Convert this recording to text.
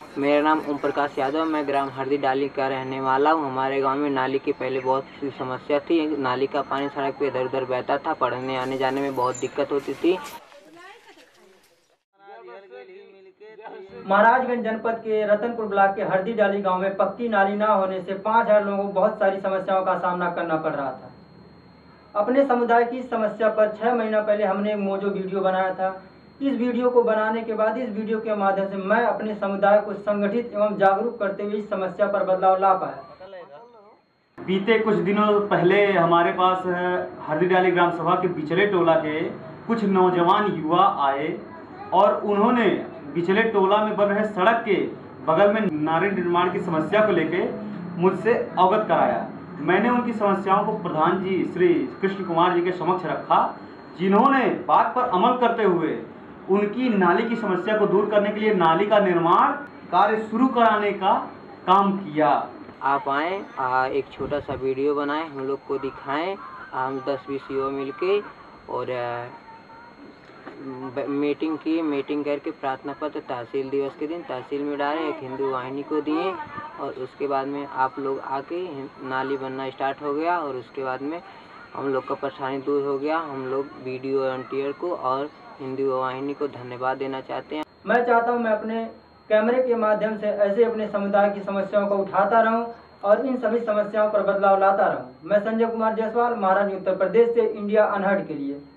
मेरा नाम ओम प्रकाश यादव, मैं ग्राम हरदी डाली का रहने वाला हूँ। हमारे गांव में नाली की पहले बहुत सी समस्या थी। नाली का पानी सड़क पे इधर उधर बहता था, पढ़ने आने जाने में बहुत दिक्कत होती थी। महाराजगंज जनपद के रतनपुर ब्लॉक के हरदी डाली गांव में पक्की नाली न होने से 5000 लोगों को बहुत सारी समस्याओं का सामना करना पड़ रहा था। अपने समुदाय की समस्या पर 6 महीना पहले हमने एक मोजो वीडियो बनाया था। इस वीडियो को बनाने के बाद इस वीडियो के माध्यम से मैं अपने समुदाय को संगठित एवं जागरूक करते हुए इस समस्या पर बदलाव ला पाया। बीते कुछ दिनों पहले हमारे पास हरदी डाली ग्राम सभा के बिचले टोला के कुछ नौजवान युवा आए और उन्होंने बिचले टोला में बन रहे सड़क के बगल में नाली निर्माण की समस्या को लेके मुझसे अवगत कराया। मैंने उनकी समस्याओं को प्रधान जी श्री कृष्ण कुमार जी के समक्ष रखा, जिन्होंने बात पर अमल करते हुए उनकी नाली की समस्या को दूर करने के लिए नाली का निर्माण कार्य शुरू कराने का काम किया। आप आए, एक छोटा सा वीडियो बनाएं, हम लोग को दिखाएं। हम 10-20 युवा मिलके और मीटिंग करके प्रार्थना पत्र तहसील दिवस के दिन तहसील में डाले, एक हिंदू वाहिनी को दिए और उसके बाद में आप लोग आके नाली बनना स्टार्ट हो गया और उसके बाद में हम लोग का परेशानी दूर हो गया। हम लोग वीडियो वॉलंटियर को और हिंदू वाहिनी को धन्यवाद देना चाहते हैं। मैं चाहता हूं मैं अपने कैमरे के माध्यम से ऐसे अपने समुदाय की समस्याओं को उठाता रहूं और इन सभी समस्याओं पर बदलाव लाता रहूं। मैं संजय कुमार जायसवाल, महाराज उत्तर प्रदेश से, इंडिया अनहर्ड के लिए।